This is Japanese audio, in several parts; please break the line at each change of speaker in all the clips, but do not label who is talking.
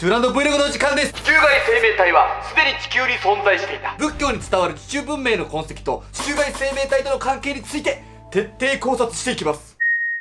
トゥランド Vlog の時間です。地球外生命体はすでに地球に存在していた。仏教に伝わる地中文明の痕跡と地球外生命体との関係について徹底考察していきます。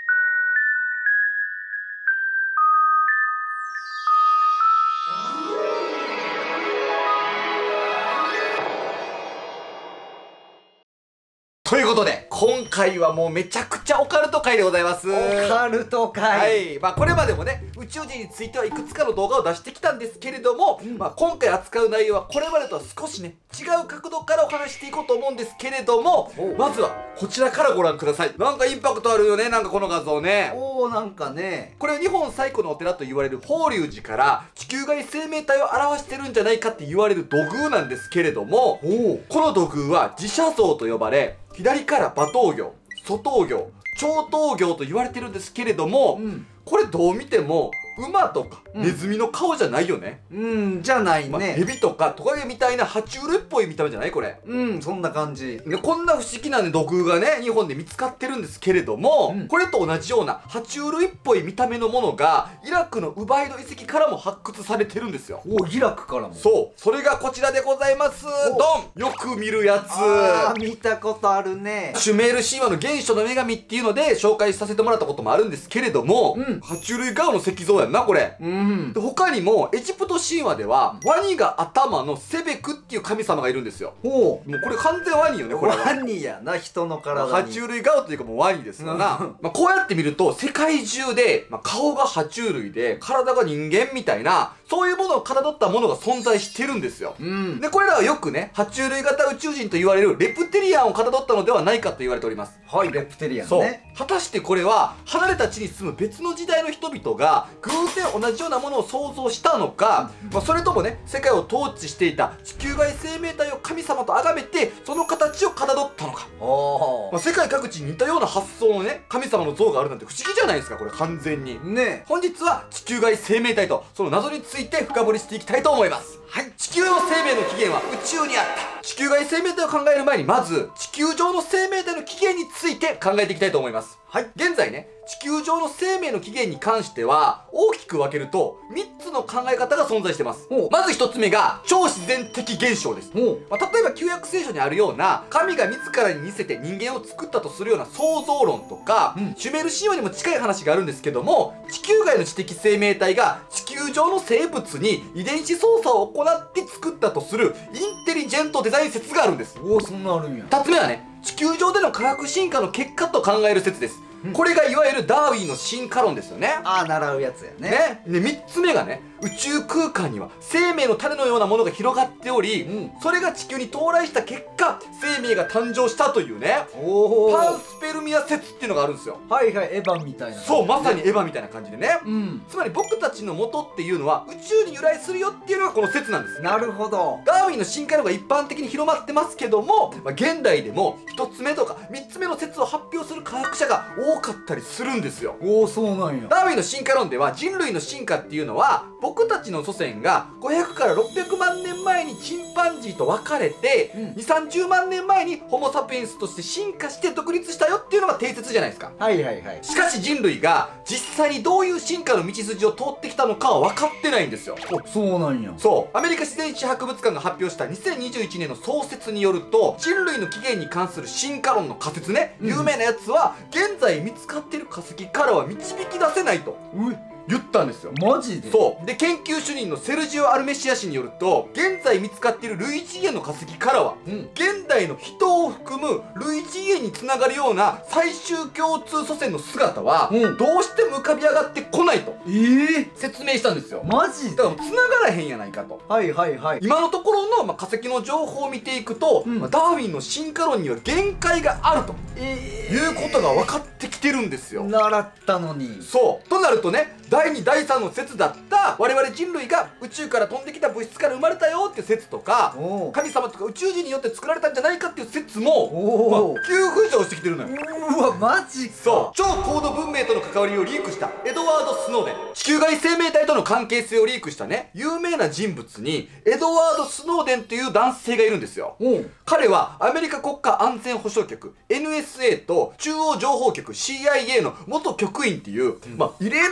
ということで、今回はもうめちゃくちゃオカルト回でございます。
オカルト回。
はい。これまでもね、宇宙人についてはいくつかの動画を出してきたんですけれども、今回扱う内容はこれまでとは少しね、違う角度からお話していこうと思うんですけれども、まずはこちらからご覧ください。なんかインパクトあるよね、なんかこの画像ね。
なんかね。
これは日本最古のお寺と言われる法隆寺から地球外生命体を表してるんじゃないかって言われる土偶なんですけれども、この土偶は自社像と呼ばれ、左から馬頭魚、粗頭魚、長頭魚と言われてるんですけれども、これどう見ても馬とかネズミの顔じゃないよね。
じゃないね。
ヘビとかトカゲみたいな爬虫類っぽい見た目じゃないこれ。
そんな感じ。
こんな不思議なね、土偶がね、日本で見つかってるんですけれども、これと同じような爬虫類っぽい見た目のものが、イラクのウバイド遺跡からも発掘されてるんですよ。
イラクからも。
そう。それがこちらでございます。ドン！よく見るやつ。
見たことあるね。
シュメール神話の原初の女神っていうので紹介させてもらったこともあるんですけれども、爬虫類顔の石像やんな、これ。で他にもエジプト神話ではワニが頭のセベクっていう神様がいるんですよ。もうこれ完全ワニよね、これは。
ワニやな、人の体に。
爬虫類顔というかもうワニですから、こうやって見ると世界中で、顔が爬虫類で体が人間みたいな、そういうものをかたどったものが存在してるんですよ。でこれらはよくね、爬虫類型宇宙人と言われるレプテリアンをかたどったのではないかと言われております。
はい、レプテリアンね。
そう。果たしてこれは離れた地に住む別の時代の人々が偶然同じようなものを想像したのか、それともね、世界を統治していた地球外生命体を神様と崇めてその形をかたどったのか。世界各地に似たような発想のね、神様の像があるなんて不思議じゃないですか、これ完全に。本日は地球外生命体とその謎について深掘りしていきたいと思います。地球の生命の起源は宇宙にあった。地球外生命体を考える前に、まず地球上の生命体の起源について考えていきたいと思います。現在ね、地球上の生命の起源に関しては大きく分けると3つの考え方が存在してます。まず1つ目が超自然的現象です。例えば旧約聖書にあるような神が自らに似せて人間を作ったとするような創造論とか、シュメール神話にも近い話があるんですけども、地球外の知的生命体が地球上の生物に遺伝子操作を行って作ったとするインテリジェントデザイン説があるんです。
そんなあるんや。
2つ目はね、地球上での科学進化の結果と考える説です。これがいわゆるダーウィンの進化論ですよね。
習うやつやね。
3つ目がね、宇宙空間には生命の種のようなものが広がっており、それが地球に到来した結果生命が誕生したというね、パンスペルミア説っていうのがあるんですよ。
エヴァみたいな。
そう、まさにエヴァみたいな感じでね。つまり僕たちの元っていうのは宇宙に由来するよっていうのがこの説なんです。
なるほど。
ダーウィンの進化論が一般的に広まってますけども、現代でも1つ目とか3つ目の説を発表する科学者が多かったりするんですよ。
そうなんや。
ダーウィンの進化論では人類の進化っていうのは僕たちの祖先が500から600万年前にチンパンジーと分かれて、2、30万年前にホモ・サピエンスとして進化して独立したよっていうのが定説じゃないですか。しかし人類が実際にどういう進化の道筋を通ってきたのかは分かってないんですよ。
そうなんや。
そう。アメリカ自然史博物館が発表した2021年の創説によると、人類の起源に関する進化論の仮説ね、有名なやつは現在見つかっている化石からは導き出せないと言ったんですよ。
マジで？
そうで、研究主任のセルジオ・アルメシア氏によると、現在見つかっている類次元の化石からは、現代の人を含む類次元につながるような最終共通祖先の姿はどうしても浮かび上がってこないと説明したんですよ。
マジで？
だから繋がらへんやないかと。今のところの、化石の情報を見ていくと、ダーウィンの進化論には限界があるということが分かってきてるんですよ。
習ったのに。
そうとなるとね、第2第3の説だった我々人類が宇宙から飛んできた物質から生まれたよっていう説とか、神様とか宇宙人によって作られたんじゃないかっていう説も急浮上してきてるのよ。
マジか。
そう、超高度文明との関わりをリークしたエドワード・スノーデン、地球外生命体との関係性をリークしたね、有名な人物にエドワード・スノーデンという男性がいるんですよ。彼はアメリカ国家安全保障局 NSA と中央情報局 CIA の元局員っていう、異例な経歴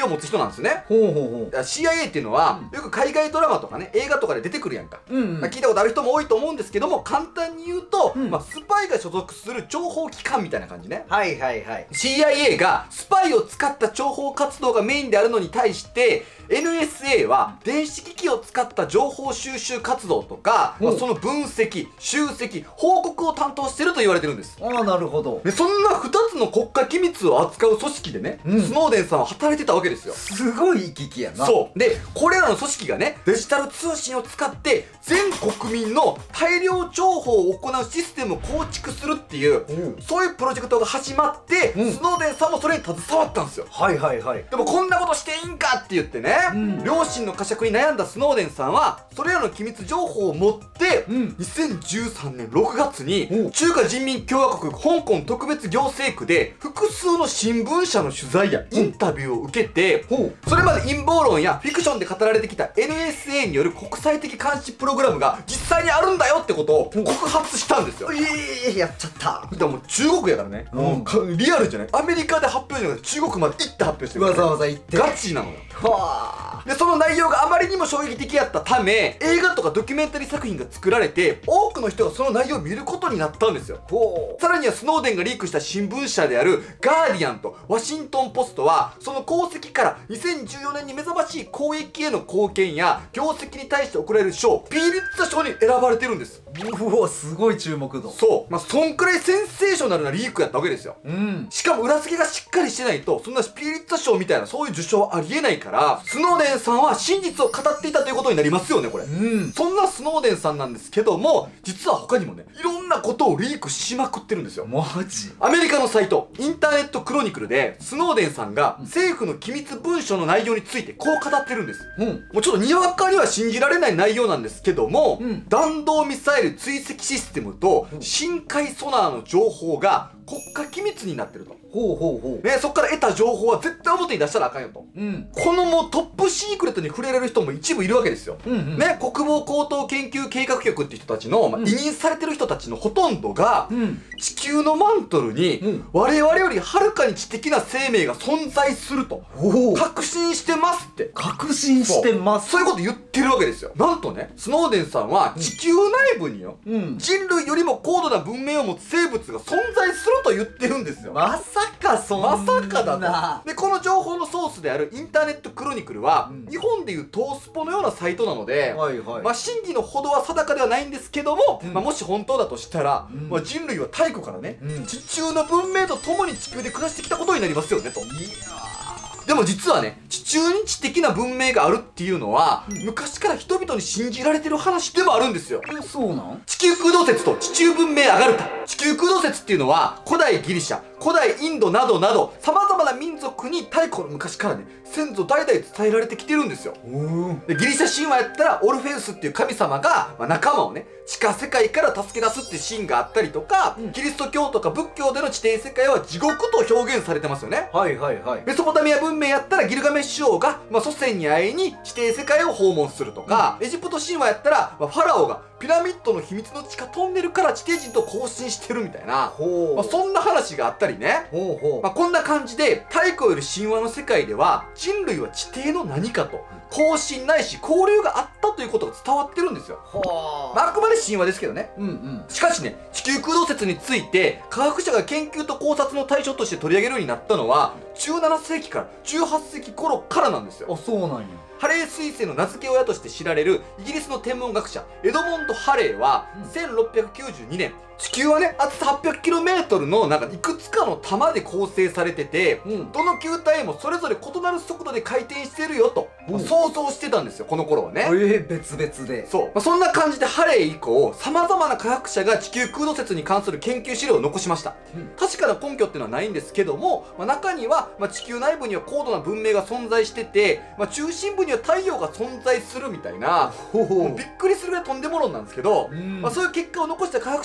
を持つ人なんですよね。
ほうほうほう。
CIA っていうのは、よく海外ドラマとかね、映画とかで出てくるやんか。
うんうん。
聞いたことある人も多いと思うんですけども、簡単に言うと、
うん
スパイが所属する情報機関みたいな感じね。
はいはいはい。
CIA がスパイを使った諜報活動がメインであるのに対して NSA は電子機器を使った情報収集活動とか、その分析、集積、報告を担当してると言われてるんです。
ああ、なるほど。
でそんな2つの国家機密を扱う組織でね、スノーデンさんは働いてたわけですよ。
すごい行き来やな。
そうでこれらの組織がねデジタル通信を使って全国民の大量情報を行うシステムを構築するっていう、そういうプロジェクトが始まって、スノーデンさんもそれに携わったんですよ。
はいはいはい。
でもこんなことしていいんかって言ってね、良心の呵責に悩んだスノーデンさんはそれらの機密情報を持って、2013年6月に中華人民共和国香港特別行政区で複数の新聞社の取材やインタビューを受けて、それまで陰謀論やフィクションで語られてきた NSA による国際的監視プログラムが実際にあるんだよってことを告発したんですよ。
やっちゃった。
でも中国やからね、リアルじゃない、アメリカで発表じゃなくて中国まで行って発表してるから、
わざわざ行って
ガチなのよ。
はあ。
でその内容があまりにも衝撃的やったため映画とかドキュメンタリー作品が作られて多くの人がその内容を見ることになったんですよ。さらにはスノーデンがリークした新聞社であるガーディアンとワシントンポストはその功績から2014年に目覚ましい公益への貢献や業績に対して贈られる賞ピーリッツァ賞に選ばれてるんです。
うわ、すごい注目度。
そう、そんくらいセンセーショナルなリークやったわけですよ。しかも裏付けがしっかりしてないとそんなピーリッツァ賞みたいなそういう受賞はありえないからスノーデンさんは真実を語っていたということになりますよねこれ。そんなスノーデンさんなんですけども実は他にもねいろんなことをリークしまくってるんですよ。
マジ？
アメリカのサイトインターネットクロニクルでスノーデンさんが政府の機密文書の内容についてこう語ってるんです。もうちょっとにわかには信じられない内容なんですけども、弾道ミサイル追跡システムと深海ソナーの情報が国家機密になってると。そっから得た情報は絶対表に出したらあかんよと。このもうトップシークレットに触れられる人も一部いるわけですよ。ね、国防高等研究計画局っていう人たちの、委任されてる人たちのほとんどが、地球のマントルに、我々よりはるかに知的な生命が存在すると確信してますって。
確信してます。
そういうこと言ってるわけですよ。なんとねスノーデンさんは地球内部によ、人類よりも高度な文明を持つ生物が存在すると言ってるんですよ。
まさかそんな。
まさかだと。でこの情報のソースであるインターネットクロニクルは、日本でいうトースポのようなサイトなので、真偽のほどは定かではないんですけども、もし本当だとしたら、人類は太古からね、地中の文明と共に地球で暮らしてきたことになりますよねと。でも実はね地中に知的な文明があるっていうのは、昔から人々に信じられてる話でもあるんですよ。
そうなん？
地球空洞説と地中文明アガルタ。地球空洞説っていうのは古代ギリシャ、古代インドなどなど様々な民族に太古の昔からね先祖代々伝えられてきてるんですよ。でギリシャ神話やったらオルフェウスっていう神様が、仲間をね地下世界から助け出すってシーンがあったりとか、キリスト教とか仏教での地底世界は地獄と表現されてますよね。メソポタミア文明やったらギルガメッシュ王が、祖先に会いに地底世界を訪問するとか、エジプト神話やったら、ファラオがピラミッドの秘密の地下トンネルから地底人と交信してるみたいな、そんな話があったりね。こんな感じで太古より神話の世界では人類は地底の何かと交信ないし交流があったということが伝わってるんですよ。あくまで神話ですけどね。しかしね地球空洞説について科学者が研究と考察の対象として取り上げるようになったのは17世紀から18世紀頃からなんですよ。
そうなんや。
ハレー彗星の名付け親として知られるイギリスの天文学者エドモンド・ハレーは1692年地球はね厚さ 800km のいくつかの玉で構成されてて、どの球体もそれぞれ異なる速度で回転してるよと、想像してたんですよこの頃はね。
別々で。
そう、そんな感じでハレー以降さまざまな科学者が地球空洞説に関する研究資料を残しました。確かな根拠っていうのはないんですけども、中には、地球内部には高度な文明が存在してて、中心部には太陽が存在するみたいなびっくりするぐらいとんでも論なんですけど、そういう結果を残した科学者なんかも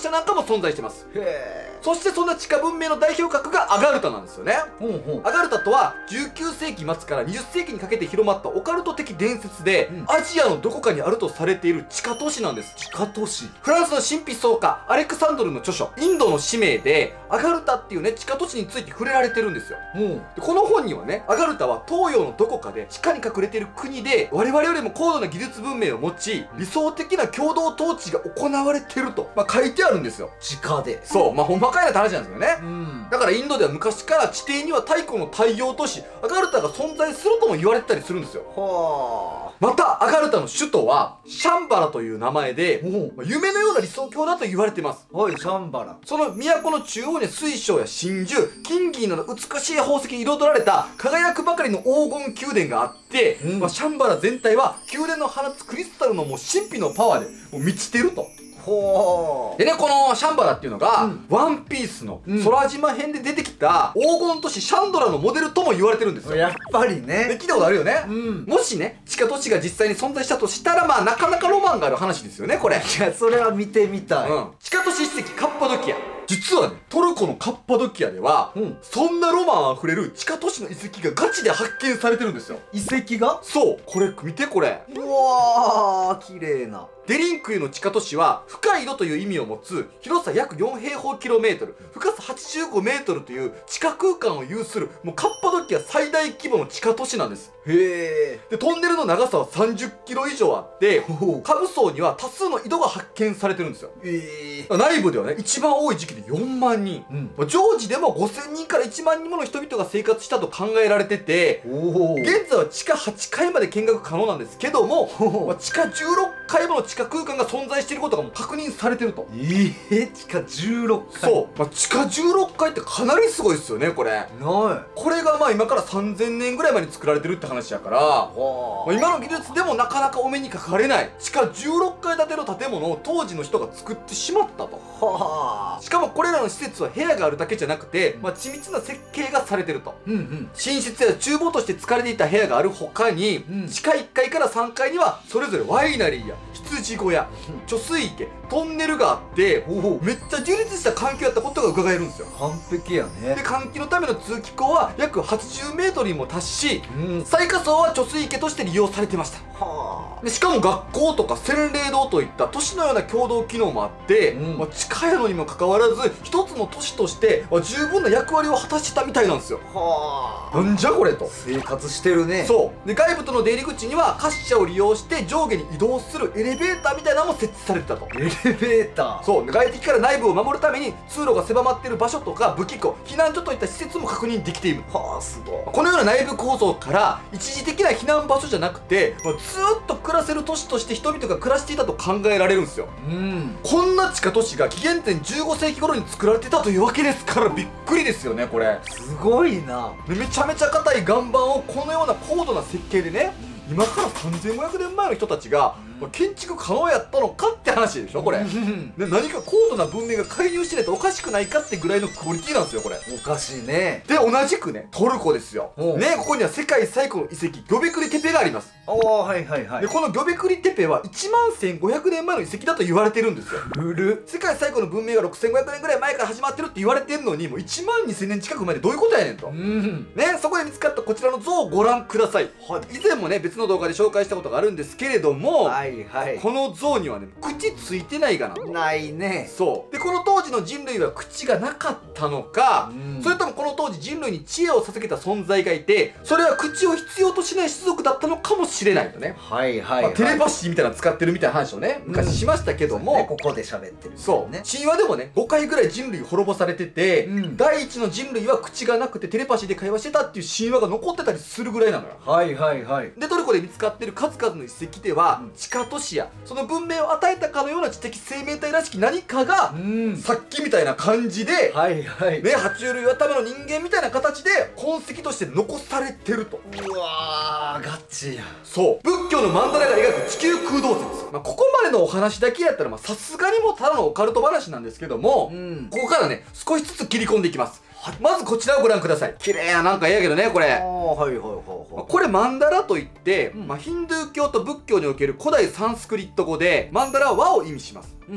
存在してます。
へ
そしてそんな地下文明の代表格がアガルタなんですよね。
ほうほう。
アガルタとは19世紀末から20世紀にかけて広まったオカルト的伝説で、アジアのどこかにあるとされている地下都市なんです。
地下都市。
フランスの神秘奏家アレクサンドルの著書「インドの使命」でアガルタっていうね地下都市について触れられてるんですよ。でこの本にはね、アガルタは東洋のどこかで地下に隠れている国で我々よりも高度な技術文明を持ち理想的な共同統治が行われてると、書いてあるんですよ。
地下で。
そう、ほんまかいなって話なんですよね。
うん。
だからインドでは昔から地底には太古の太陽都市アガルタが存在するとも言われてたりするんですよ。
は
またアガルタの首都はシャンバラという名前で、
お
夢のような理想郷だと言われています。
あ。はい、シャンバラ。
その都の中央に水晶や真珠、金銀など美しい宝石に彩られた輝くばかりの黄金宮殿があって、シャンバラ全体は宮殿の放つクリスタルのもう神秘のパワーでもう満ちてると。
ほう。
でね、このシャンバラっていうのが、ワンピースの空島編で出てきた黄金都市シャンドラのモデルとも言われてるんですよ。
やっぱり
で
ね。
聞いたことあるよね。
うん。
もしね、地下都市が実際に存在したとしたら、なかなかロマンがある話ですよね、これ。
いや、それは見てみたい。
地下都市史跡カッパドキア。実はね、トルコのカッパドキアでは、そんなロマンあふれる地下都市の遺跡がガチで発見されてるんですよ。
遺跡が。
そう、これ見てこれ。
うわー、綺麗な。
デリンクイの地下都市は深い井戸という意味を持つ広さ約4平方キロメートル、深さ85メートルという地下空間を有するもうカッパドキア最大規模の地下都市なんです。
へ
でトンネルの長さは30キロ以上あって下部層には多数の井戸が発見されてるんですよ。内部ではね一番多い時期で4万人、常時でも5000人から1万人もの人々が生活したと考えられてて、現在は地下8階まで見学可能なんですけども、地下16階もの地下空間が存在していることがもう確認されてると。
地下16階。
そう、地下16階ってかなりすごいですよねこれ。
ない。
これが今から3000年ぐらい前に作られてるって話やから、今の技術でもなかなかお目にかかれない地下16階建ての建物を当時の人が作ってしまったと。しかもこれらの施設は部屋があるだけじゃなくて、緻密な設計がされてると。寝室や厨房として使われていた部屋がある他に、地下1階から3階にはそれぞれワイナリーや羊小屋、貯水池、トンネルがあってめっちゃ充実した環境やったことが伺えるんですよ。
完璧やね。
で換気のための通気口は約80メートルにも達し、最下層は貯水池として利用されてました。でしかも学校とか洗礼堂といった都市のような共同機能もあって、地下やのにもかかわらず一つの都市として十分な役割を果たしてたみたいなんですよ。なんじゃこれと。
生活してるね。
そうで外部との出入り口には滑車を利用して上下に移動するエレベーターみたいなのも設置されてたと。
エレベーター。
そうで外敵から内部を守るために通路が狭まっている場所とか武器庫、避難所といった施設も確認できている。
すごい。
このような内部構造から一時的な避難場所じゃなくてずっと暮らせる都市として人々が暮らしていたと考えられるんですよ。こんな地下都市が紀元前15世紀頃に作られてたというわけですからびっくりですよねこれ。
すごいな。
めちゃめちゃ硬い岩盤をこのような高度な設計でね、今から3500年前の人たちが建築可能やったのかって話でしょこれ。何か高度な文明が介入してないとおかしくないかってぐらいのクオリティなんですよこれ。
おかしいね。
で同じくねトルコですよね。ここには世界最古の遺跡ギョベクリテペがあります。
はいはいはい。
でこのギョベクリテペは1万1500年前の遺跡だと言われてるんですよ。世界最古の文明が6500年ぐらい前から始まってるって言われてるのにもう1万2000年近く前でどういうことやねんと。ね、そこで見つかったこちらの像をご覧ください。以前もね別の動画で紹介したことがあるんですけれども、この像にはね口ついてないがな。
ないね。
そうでこの当時の人類は口がなかったのか、それともこの当時人類に知恵を授けた存在がいてそれは口を必要としない種族だったのかもしれないとね。テレパシーみたいなの使ってるみたいな話をね昔しましたけども、
ここで喋ってる。
そう神話でもね5回ぐらい人類滅ぼされてて、第一の人類は口がなくてテレパシーで会話してたっていう神話が残ってたりするぐらいなのよ。でトルコで見つかってる数々の遺跡では、地下都市やその文明を与えたかのような知的生命体らしき何かが、さっきみたいな感じで、ね、爬虫類はための人間みたいな形で痕跡として残されてると。
うわーガチや。
そう仏教の曼荼羅が描く地球空洞説、ここまでのお話だけやったらさすがにもうただのオカルト話なんですけども、ここからね少しずつ切り込んでいきます。まずこちらをご覧ください。綺麗ななんかええやけどねこれ。これ曼荼羅といって、ヒンドゥー教と仏教における古代サンスクリット語で曼荼羅は和を意味します。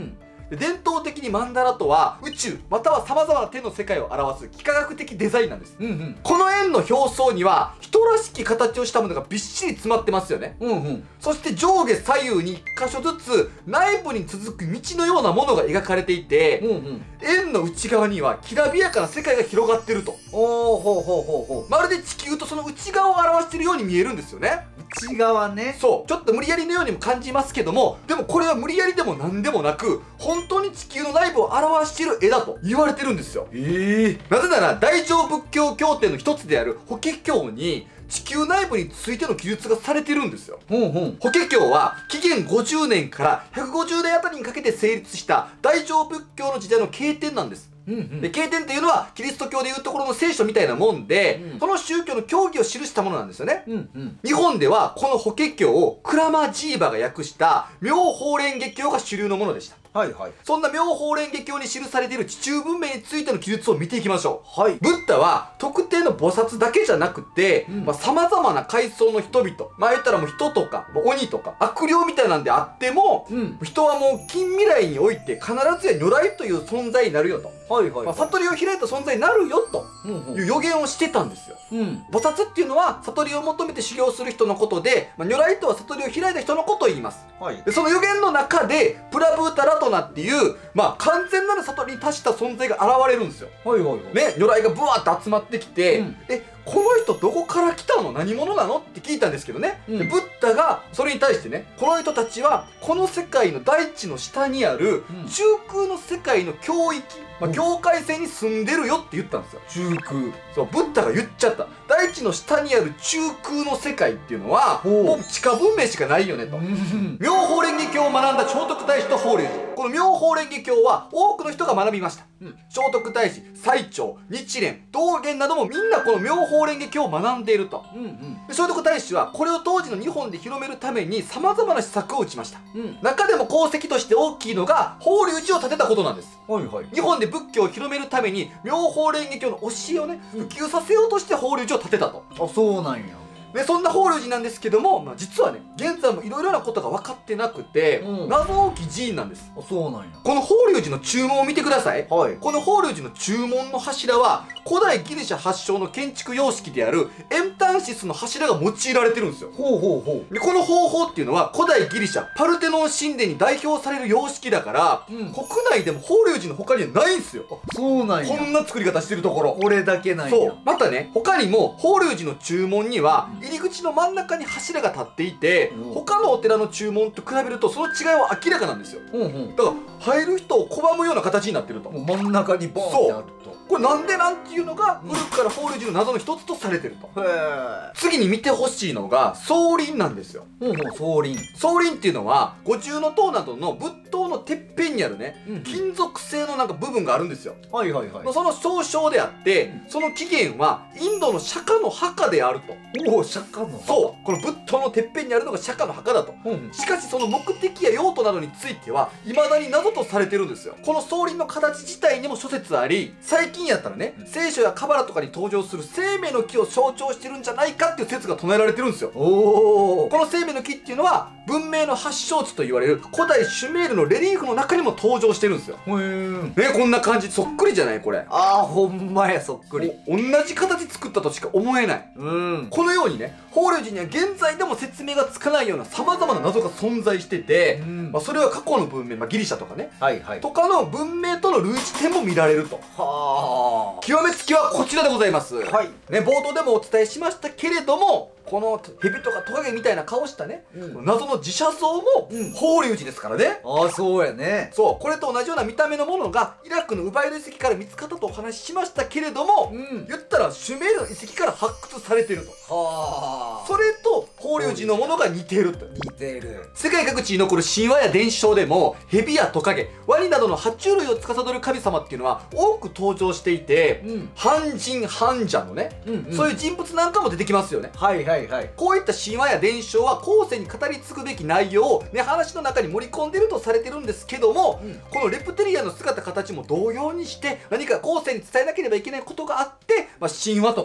で伝統的にマンダラとは宇宙または様々な天の世界を表す幾何学的デザインなんです。この円の表層には人らしき形をしたものがびっしり詰まってますよね。そして上下左右に1箇所ずつ内部に続く道のようなものが描かれていて、円の内側にはきらびやかな世界が広がってると。まるで地球とその内側を表しているように見えるんですよね。
内側ね。
そうちょっと無理やりのようにも感じますけども、でもこれは無理やりでも何でもなく本当に地球の内部を表している絵だと言われてるんですよ。なぜなら大乗仏教経典の一つである法華経に地球内部についての記述がされてるんですよ。法華経は紀元50年から150年あたりにかけて成立した大乗仏教の時代の経典なんです。で経典っていうのはキリスト教でいうところの聖書みたいなもんで、その宗教の教義を記したものなんですよね。日本ではこの法華経をクラマジーバが訳した妙法蓮華経が主流のものでした。そんな妙法蓮華経に記されている地中文明についての記述を見ていきましょう。ブッダは特定の菩薩だけじゃなくて様々な階層の人々、言ったらもう人とか鬼とか悪霊みたいなんであっても、人はもう近未来において必ずや如来という存在になるよと、悟りを開いた存在になるよという予言をしてたんですよ。菩薩っていうのは悟りを求めて修行する人のことで、如来とは悟りを開いた人のことを言います。でその予言の中でプラブータラトナっていう、完全なる悟りに達した存在が現れるんですよ。ね、如来がブワーって集まってきて、この人どこから来たの、何者なのって聞いたんですけどね、でブッダがそれに対してね、この人たちはこの世界の大地の下にある中空の世界の境域、境界線に住んでるよって言ったんですよ。
中空。
そうブッダが言っちゃった。大地の下にある中空の世界っていうのはもう地下文明しかないよねと。妙法蓮華経を学んだ聖徳太子と法隆寺、この妙法蓮華経は多くの人が学びました。聖徳太子、最澄、日蓮、道元などもみんなこの妙法蓮華経を学んでいると。で聖徳太子はこれを当時の日本で広めるためにさまざまな施策を打ちました。中でも功績として大きいのが法隆寺を建てたことなんです。日本で仏教を広めるために妙法蓮華経の教えをね普及させようとして法隆寺を建てたと。
そうなんや。
でそんな法隆寺なんですけども、実はね現在もいろいろなことが分かってなくて、謎多き寺院なんです。
そうなんや。
この法隆寺の注文を見てください。この法隆寺の注文の柱は古代ギリシャ発祥の建築様式であるエンタンシスの柱が用いられてるんですよ。でこの方法っていうのは古代ギリシャパルテノン神殿に代表される様式だから、国内でも法隆寺の他にはないんですよ。
そうなんや。
こんな作り方してるところ。
これだけなんや。
そうまたね他にも法隆寺の注文には入り口の真ん中に柱が立っていて、他のお寺の注文と比べるとその違いは明らかなんですよ。だから入る人を拒むような形になってると。
真ん中にボーンってあると。
これなんでなんていうのが古くから法隆寺の謎の一つとされてると。次に見てほしいのが双輪なんですよ。
双輪。
双輪っていうのは五重塔などの仏塔のてっぺんにあるね、金属製のなんか部分があるんですよ。その総称であって、その起源はインドの釈迦の墓であると。
釈迦の墓。
そうこの仏塔のてっぺんにあるのが釈迦の墓だと。しかしその目的や用途などについては未だに謎とされてるんですよ。この双輪の形自体にも諸説あり、最近やったらね聖書やカバラとかに登場する生命の木を象徴してるんじゃないかっていう説が唱えられてるんですよ。この生命の木っていうのは文明の発祥地と言われる古代シュメールのレリーフの中にも登場してるんですよ。ねこんな感じそっくりじゃないこれ。
ほんまや、そっくり。
同じ形作ったとしか思えない。このようにね法隆寺には現在でも説明がつかないようなさまざまな謎が存在してて、それは過去の文明、ギリシャとかね、とかの文明との類似点も見られると。極めつきはこちらでございます。冒頭でもお伝えしましたけれども、この蛇とかトカゲみたいな顔したね、謎の自社像も法隆寺ですからね。
そうやね。
そうこれと同じような見た目のものがイラクのウバイル遺跡から見つかったとお話ししましたけれども、言ったらシュメールの遺跡から発掘されていると。それと法隆寺のものが似ていると。世界各地に残る神話や伝承でも蛇やトカゲ、ワニなどの爬虫類を司る神様っていうのは多く登場していて、半人半者のね、そういう人物なんかも出てきますよね。こういった神話や伝承は後世に語り継ぐべき内容をね話の中に盛り込んでるとされてるんですけども、このレプテリアンの姿形も同様にして何か後世に伝えなければいけないことがあって、神話とか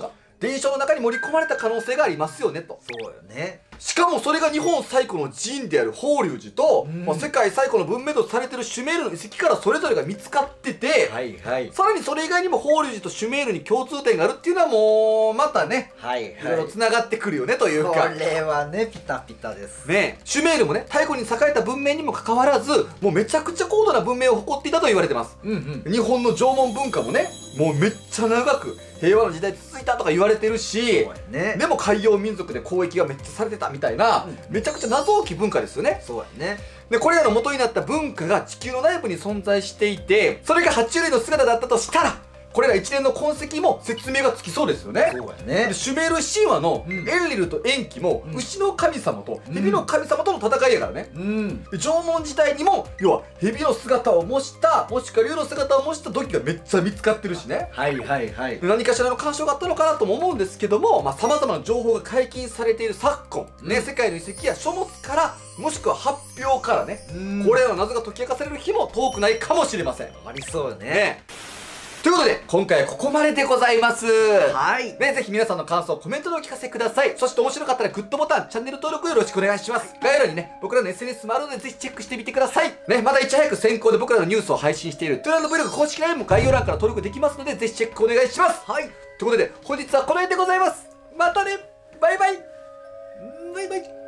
伝承の中に盛り込まれた可能性がありますよねと。
そうよね。
しかもそれが日本最古の寺院である法隆寺と、
うん
世界最古の文明とされているシュメールの遺跡からそれぞれが見つかってて、
はいはい
さらにそれ以外にも法隆寺とシュメールに共通点があるっていうのはもうまたね、
はい
いろいろつながってくるよねという
こ
か。
れはねピタピタです
ね、シュメールもね、太古に栄えた文明にもかかわらず、もうめちゃくちゃ高度な文明を誇っていたと言われてます。
うんうん
日本の縄文文化もね、もうめっちゃ長く平和の時代続いたとか言われてるし、
そうやね
でも海洋民族で交易がめっちゃされてたみたいな、めちゃくちゃ謎多き文化ですよね。
そうやね
で、これらの元になった文化が地球の内部に存在していて、それが爬虫類の姿だったとしたら、これら一連の痕跡も説明がつきそうですよね。
そうやね
でシュメール神話の
うん
エンリルとエンキも、
うん
牛の神様と蛇の神様との戦いやからね。
うん
で縄文時代にも要は蛇の姿を模したもしくは竜の姿を模した土器がめっちゃ見つかってるしね。
はいはいはい
で何かしらの干渉があったのかなとも思うんですけども、さまざ、まな情報が解禁されている昨今、ね、世界の遺跡や書物からもしくは発表からね、これらの謎が解き明かされる日も遠くないかもしれません。
ありそうよね
ね。ということで今回はここまででございます。
はい
ね、ぜひ皆さんの感想をコメントでお聞かせください。そして面白かったらグッドボタン、チャンネル登録よろしくお願いします。概要欄にね、僕らの SNS もあるのでぜひチェックしてみてください。ね、まだいち早く先行で僕らのニュースを配信しているトゥランド Vlog 公式 LINE も概要欄から登録できますのでぜひチェックお願いします。
はい
ということで本日はこの辺でございます。またね、バイバイ。バイバイ。